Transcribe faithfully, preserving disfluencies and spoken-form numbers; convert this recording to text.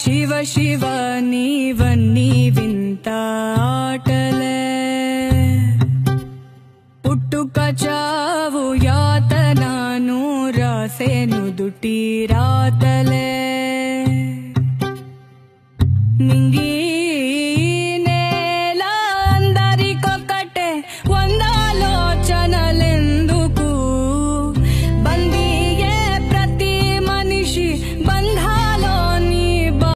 శివ శివ నీవన్నీ వింత ఆటలే పుట్టుక చావు యాతనను రాసేను దుటి రాతలే